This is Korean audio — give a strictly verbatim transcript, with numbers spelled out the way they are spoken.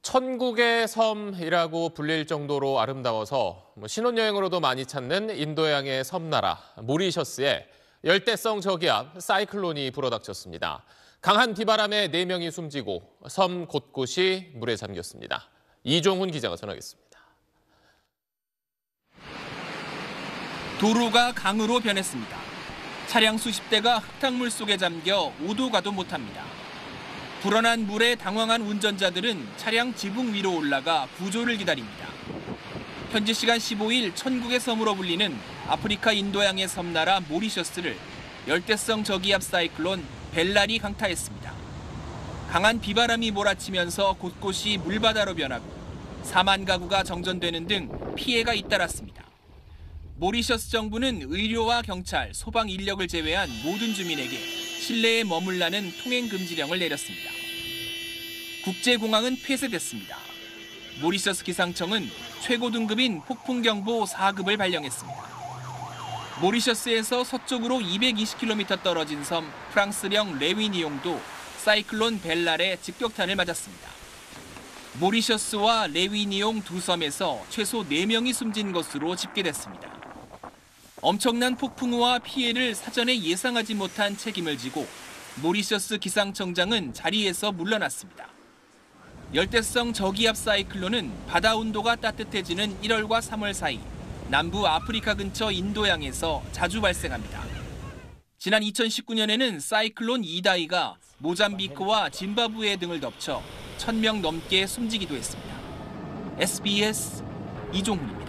천국의 섬이라고 불릴 정도로 아름다워서 신혼여행으로도 많이 찾는 인도양의 섬나라 모리셔스에 열대성 저기압 사이클론이 불어닥쳤습니다. 강한 비바람에 네 명이 숨지고 섬 곳곳이 물에 잠겼습니다. 이종훈 기자가 전하겠습니다. 도로가 강으로 변했습니다. 차량 수십 대가 흙탕물 속에 잠겨 오도 가도 못합니다. 불어난 물에 당황한 운전자들은 차량 지붕 위로 올라가 구조를 기다립니다. 현지 시간 십오 일 천국의 섬으로 불리는 아프리카 인도양의 섬나라 모리셔스를 열대성 저기압 사이클론 벨라리 강타했습니다. 강한 비바람이 몰아치면서 곳곳이 물바다로 변하고 사만 가구가 정전되는 등 피해가 잇따랐습니다. 모리셔스 정부는 의료와 경찰, 소방 인력을 제외한 모든 주민에게 실내에 머물라는 통행 금지령을 내렸습니다. 국제공항은 폐쇄됐습니다. 모리셔스 기상청은 최고 등급인 폭풍경보 사 급을 발령했습니다. 모리셔스에서 서쪽으로 이백이십 킬로미터 떨어진 섬 프랑스령 레위니옹도 사이클론 벨랄의 직격탄을 맞았습니다. 모리셔스와 레위니옹 두 섬에서 최소 네 명이 숨진 것으로 집계됐습니다. 엄청난 폭풍우와 피해를 사전에 예상하지 못한 책임을 지고 모리셔스 기상청장은 자리에서 물러났습니다. 열대성 저기압 사이클론은 바다 온도가 따뜻해지는 일월과 삼월 사이 남부 아프리카 근처 인도양에서 자주 발생합니다. 지난 이천십구 년에는 사이클론 이다이가 모잠비크와 짐바브웨 등을 덮쳐 천 명 넘게 숨지기도 했습니다. 에스비에스 이종훈입니다.